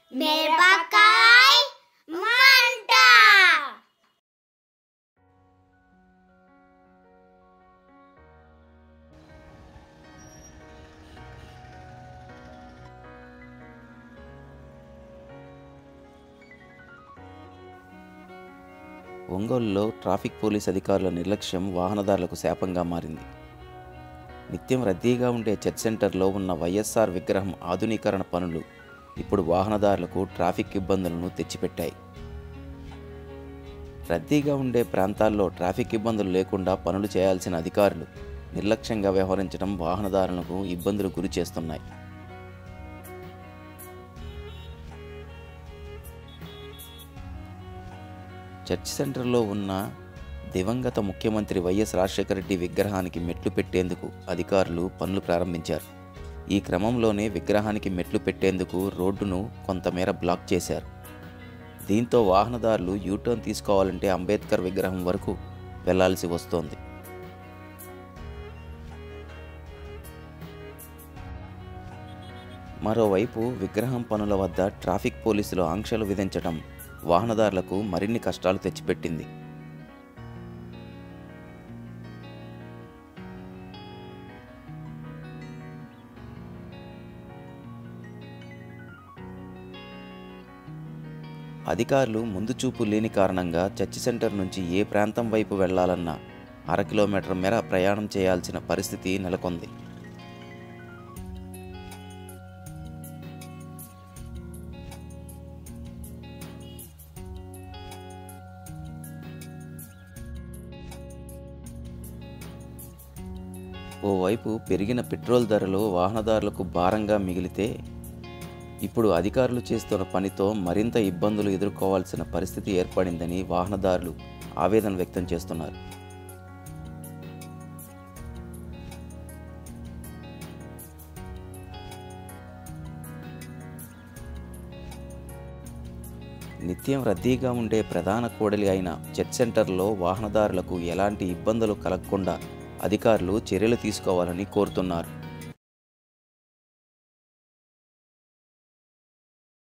మిరపకాయ మంట. ఒంగోలులో ట్రాఫిక్ పోలీస్ అధికారుల నిర్లక్ష్యం వాహనదారులకు శాపంగా మారింది. నిత్యం రద్దీగా ఉండే చర్చ్ సెంటర్లో ఉన్న వైఎస్ఆర్ విగ్రహం ఆధునీకరణ పనులు ఇప్పుడు వాహనదారులకు ట్రాఫిక్ ఇబ్బందులను తెచ్చిపెట్టాయి. రద్దీగా ఉండే ప్రాంతాల్లో ట్రాఫిక్ ఇబ్బందులు లేకుండా పనులు చేయాల్సిన అధికారులు నిర్లక్ష్యంగా వ్యవహరించడం వాహనదారులకు ఇబ్బందులు గురి చేస్తున్నాయి. చర్చ్ సెంటర్లో ఉన్న దివంగత ముఖ్యమంత్రి వైఎస్ రాజశేఖర రెడ్డి విగ్రహానికి మెట్లు పెట్టేందుకు అధికారులు పనులు ప్రారంభించారు. ఈ క్రమంలోనే విగ్రహానికి మెట్లు పెట్టేందుకు రోడ్డును కొంతమేర బ్లాక్ చేశారు. దీంతో వాహనదారులు యూటర్న్ తీసుకోవాలంటే అంబేద్కర్ విగ్రహం వరకు వెళ్లాల్సి వస్తోంది. మరోవైపు విగ్రహం పనుల వద్ద ట్రాఫిక్ పోలీసులు ఆంక్షలు విధించడం వాహనదారులకు మరిన్ని కష్టాలు తెచ్చిపెట్టింది. అధికారులు ముందు చూపు లేని కారణంగా చర్చి సెంటర్ నుంచి ఏ ప్రాంతం వైపు వెళ్లాలన్నా 1/2 కిలోమీటర్ మేర ప్రయాణం చేయాల్సిన పరిస్థితి నెలకొంది. ఓవైపు పెరిగిన పెట్రోల్ ధరలు వాహనదారులకు భారంగా మిగిలితే, ఇప్పుడు అధికారులు చేస్తున్న పనితో మరింత ఇబ్బందులు ఎదుర్కోవాల్సిన పరిస్థితి ఏర్పడిందని వాహనదారులు ఆవేదన వ్యక్తం చేస్తున్నారు. నిత్యం రద్దీగా ఉండే ప్రధాన కూడలి అయిన చర్చ్ సెంటర్లో వాహనదారులకు ఎలాంటి ఇబ్బందులు కలగకుండా అధికారులు చర్యలు తీసుకోవాలని కోరుతున్నారు.